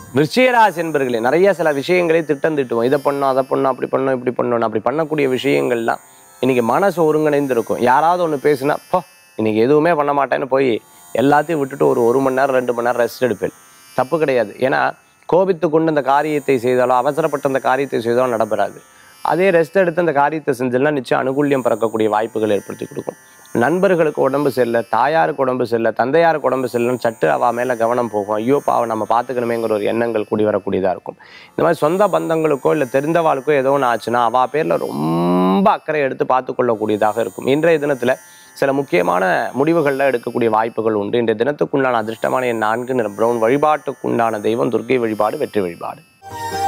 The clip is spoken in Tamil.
விருச்சிகராசி என்பர்களே, நிறைய சில விஷயங்களை திட்டம் திட்டுவோம். இதை பண்ணோம், அதை பண்ணோம், அப்படி பண்ணோம், இப்படி பண்ணோம். அப்படி பண்ணக்கூடிய விஷயங்கள்லாம் இன்னைக்கு மனசு ஒருங்கிணைந்து இருக்கும். யாராவது ஒன்று பேசுனா, இன்னைக்கு எதுவுமே பண்ண மாட்டேன்னு போய் எல்லாத்தையும் விட்டுட்டு ஒரு மணி நேரம் 2 மணி நேரம் ரெஸ்ட் எடுப்பேன். தப்பு கிடையாது. ஏன்னா கோபித்து கொண்டு அந்த காரியத்தை செய்தாலோ, அவசரப்பட்ட அந்த காரியத்தை செய்தாலும் நடைபெறாது. அதே ரெஸ்ட் எடுத்து அந்த காரியத்தை செஞ்செல்லாம் நிச்சயம் அனுகூல்யம் பிறக்கக்கூடிய வாய்ப்புகள் ஏற்படுத்தி கொடுக்கும். நண்பர்களுக்கு உடம்பு சரியில்லை, தாயாருக்கு உடம்பு சரியில்லை, தந்தையாருக்கு உடம்பு சரியில்லைன்னு சட்டு அவள் மேலே கவனம் போகும். ஐயோ பாவம் நம்ம பார்த்துக்கணுமேங்கிற ஒரு எண்ணங்கள் கூடி வரக்கூடியதாக இருக்கும். இந்த மாதிரி சொந்த பந்தங்களுக்கோ இல்லை தெரிந்தவாளுக்கோ ஏதோ ஒன்று ஆச்சுன்னா அவள் பேரில் ரொம்ப அக்கறை எடுத்து பார்த்து கொள்ளக்கூடியதாக இருக்கும். இன்றைய தினத்தில் சில முக்கியமான முடிவுகளில் எடுக்கக்கூடிய வாய்ப்புகள் உண்டு. இன்றைய தினத்துக்குண்டான அதிர்ஷ்டமான என் 4 நிறம் பிரவுன். வழிபாட்டுக்குண்டான தெய்வம் துர்க்கை வழிபாடு, வெற்றி வழிபாடு.